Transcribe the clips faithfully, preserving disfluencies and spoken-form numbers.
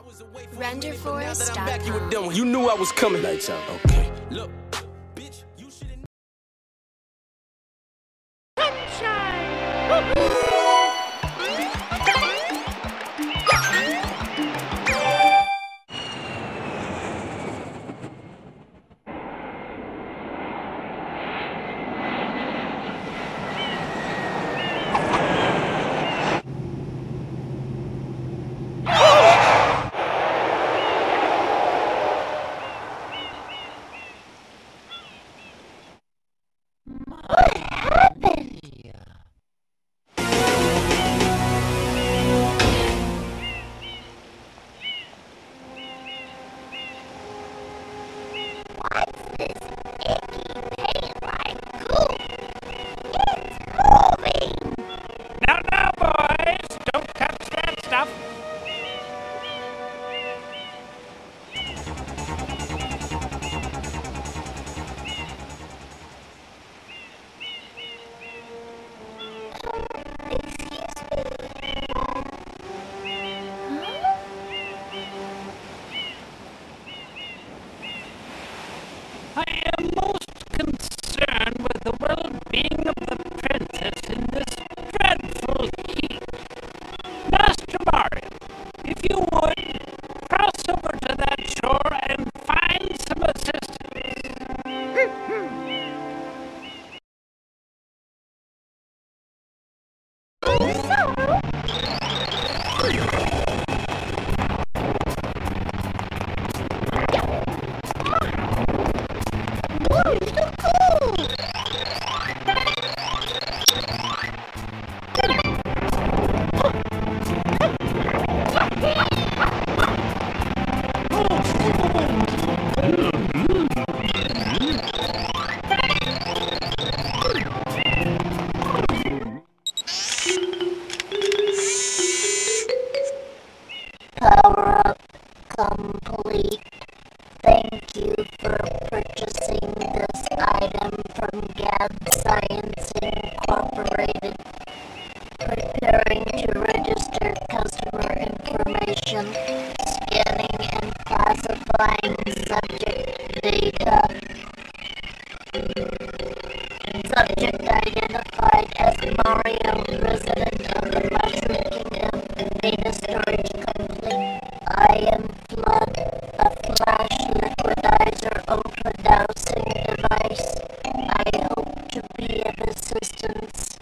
render forest dot com. You were done. You knew I was coming. Lights out. Okay. Look. Bitch, you should Power up complete. Thank you for purchasing this item from Gab Science Incorporated. Preparing to register customer information, scanning and classifying subject data. Subject identified as Mario, resident of the Mushroom Kingdom. Data storage complete. I am Flood, a flash liquidizer ultra dowsing device. I hope to be of assistance.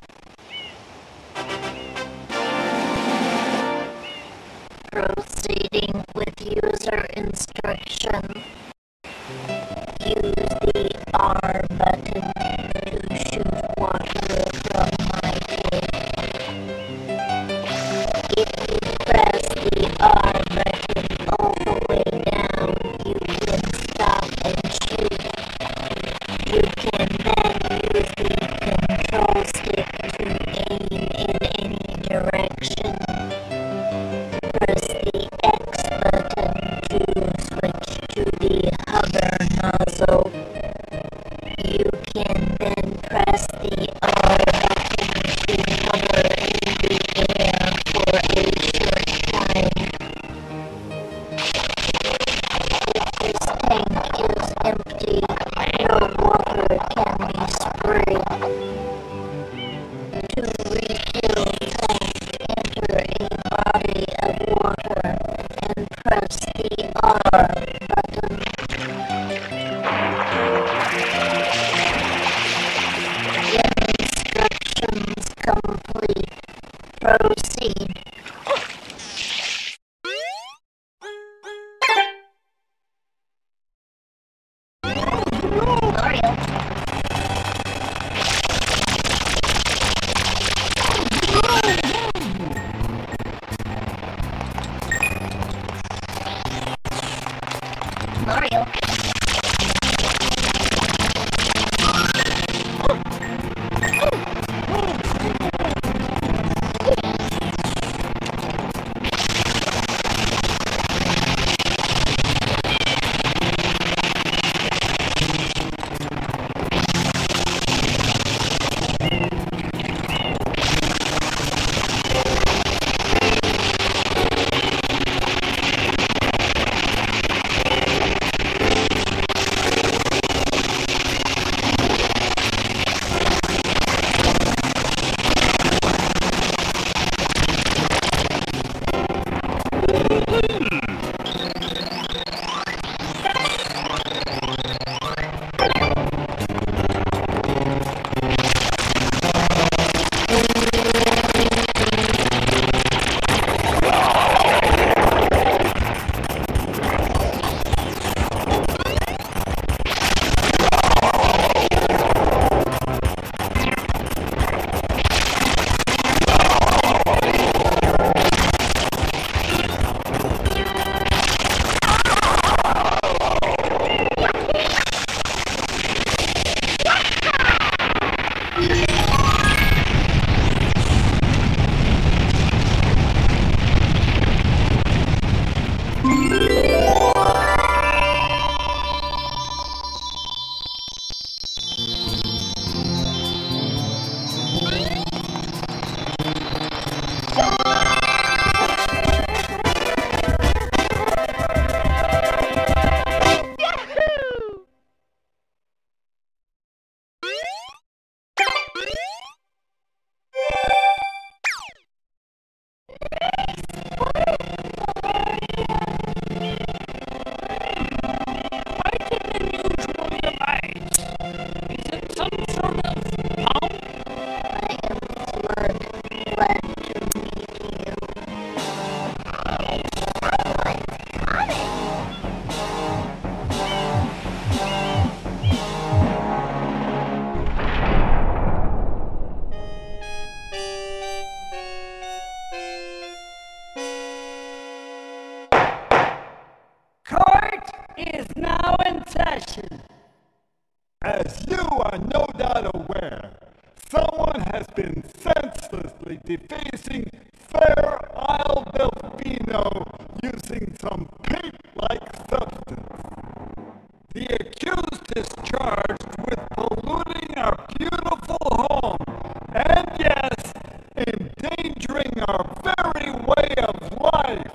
Proceeding with user instruction. Use the R button to shoot water from my cave. If you press the R button all the way down, you can stop and shoot. You can then use the control stick to aim in any direction. Press the X button to switch to the hover nozzle. You can then press the R button to hover in the air for a short time. If this tank is empty, no water can be sprayed. To refill tank, enter a body of water and press the R button. Instructions complete. Proceed. Mario. Mario. is now in session. As you are no doubt aware, someone has been senselessly defacing Fair Isle Delfino using some paint-like substance. The accused is charged with polluting our beautiful home, and yes, endangering our very way of life.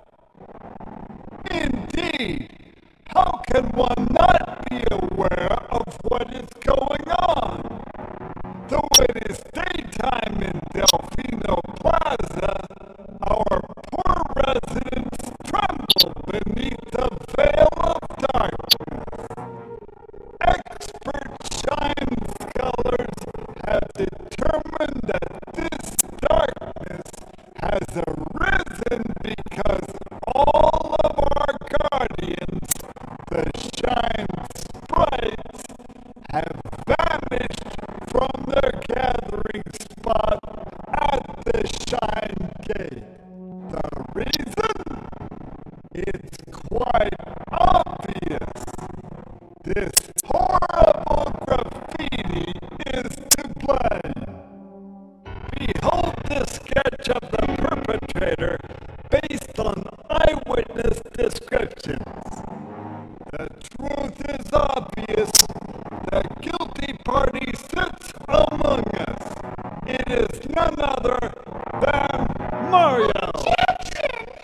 Indeed, how can one not be aware of what is going on? Though it is daytime in Delfino Plaza, our poor residents tremble beneath the veil of darkness. Expert shine scholars have determined that this darkness has arisen because all of our guardians, the Shine Sprites, have vanished from their gathering spot at the Shine Gate. The reason? It's quite obvious. This horrible graffiti is to blame. Behold the sketch of the perpetrator based on eyewitness descriptions. The truth is obvious. The guilty party sits among us. It is none other than Mario. Objection!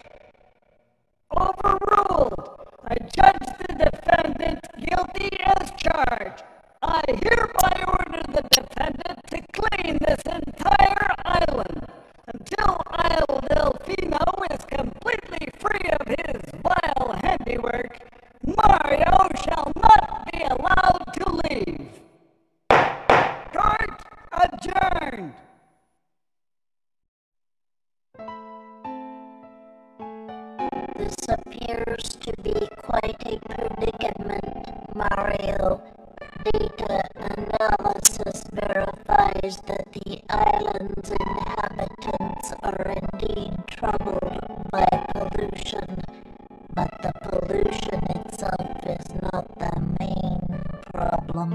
Overruled. I judge the defendant guilty as charged. I hereby order the defendant to clean this entire island until Isle Delfino is completely free of his vile handiwork. Mario shall not be allowed to leave. Court adjourned. This appears to be quite a predicament, Mario. Data analysis verifies that the island's inhabitants are indeed troubled by pollution, but the pollution itself is not the main problem.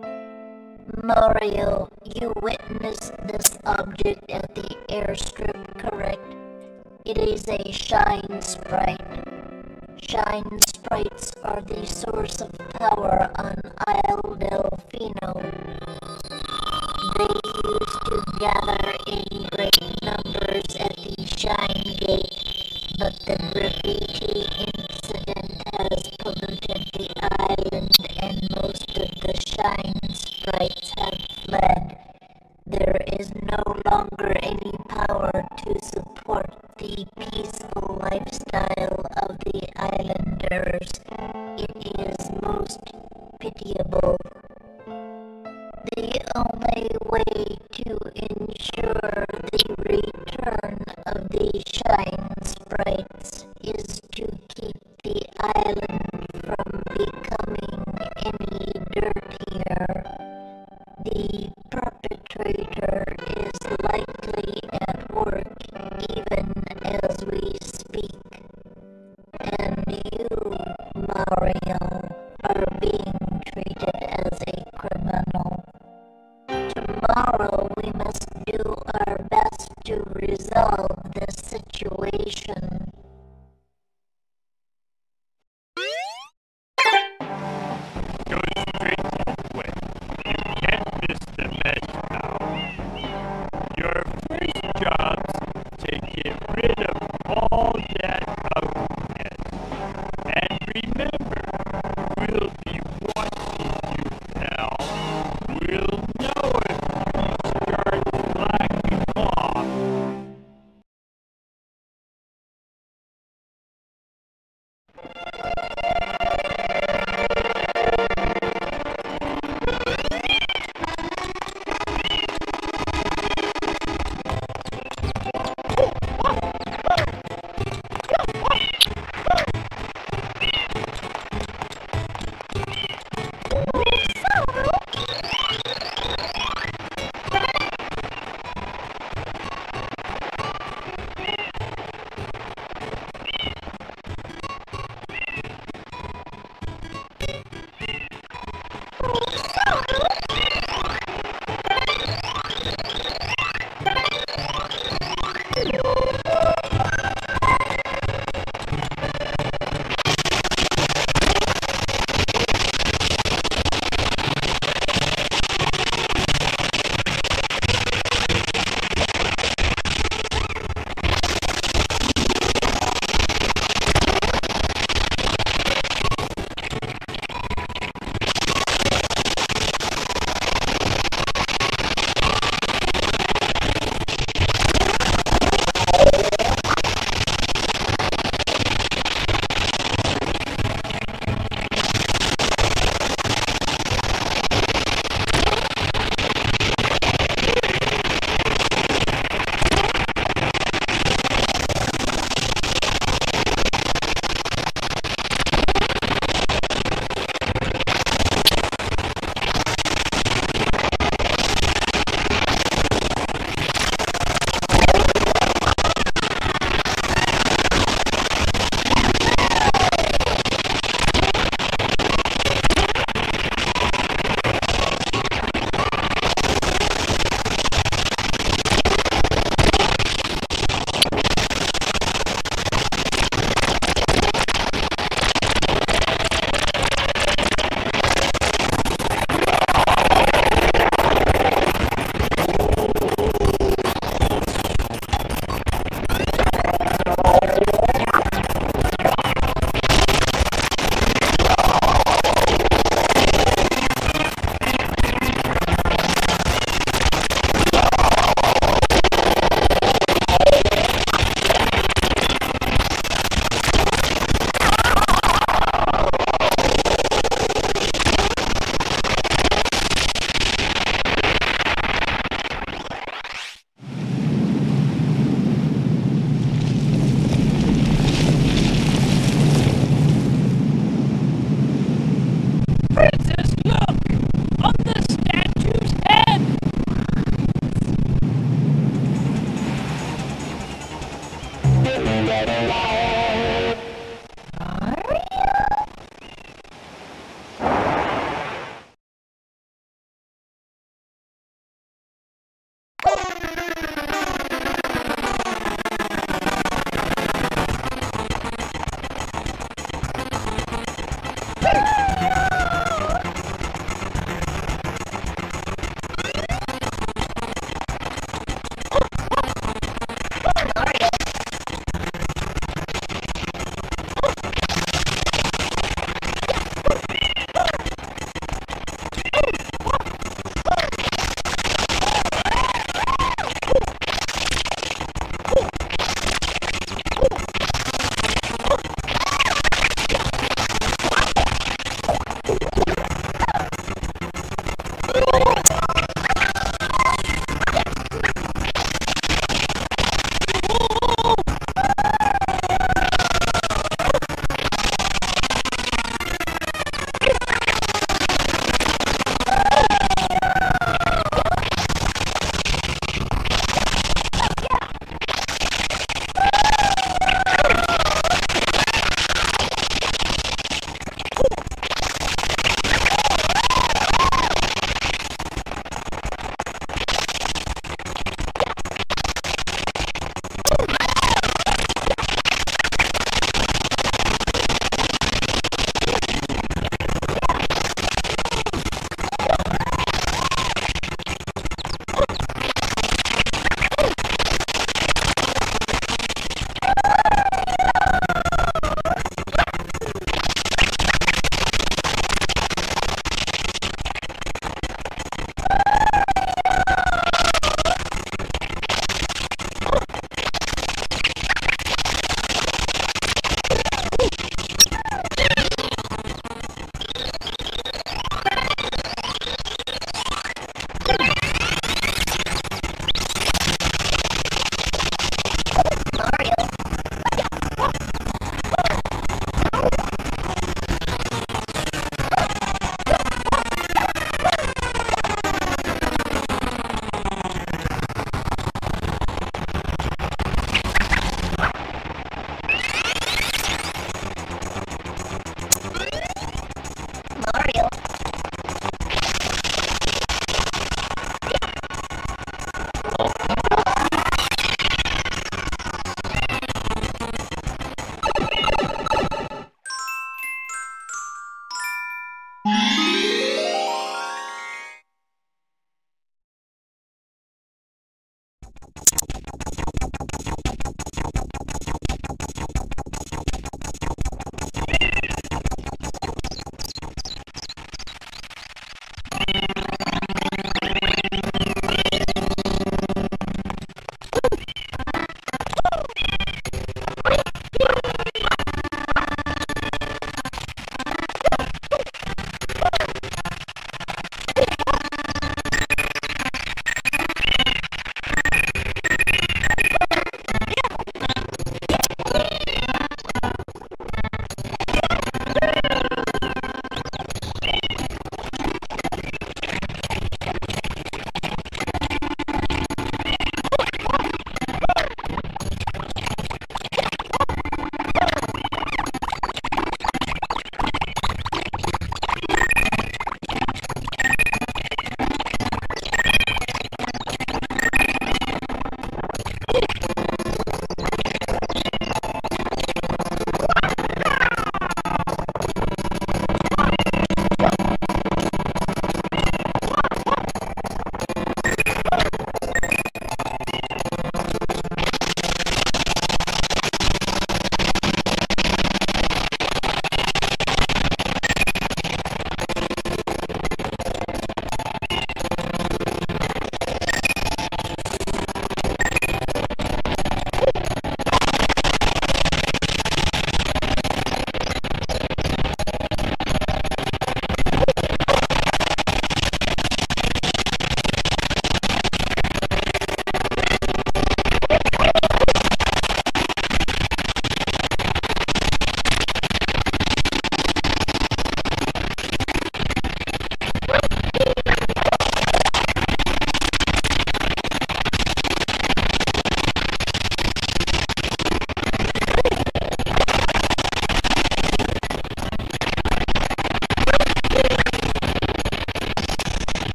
Mario, you witnessed this object at the airstrip, correct? It is a Shine Sprite. Shine Sprites are the source of power on Isle Delfino. They used to gather in great numbers at the Shine Gate, but the graffiti incident has polluted the island and most of the Shine Sprites have fled. There is no longer any power to support the peaceful lifestyle of the islanders.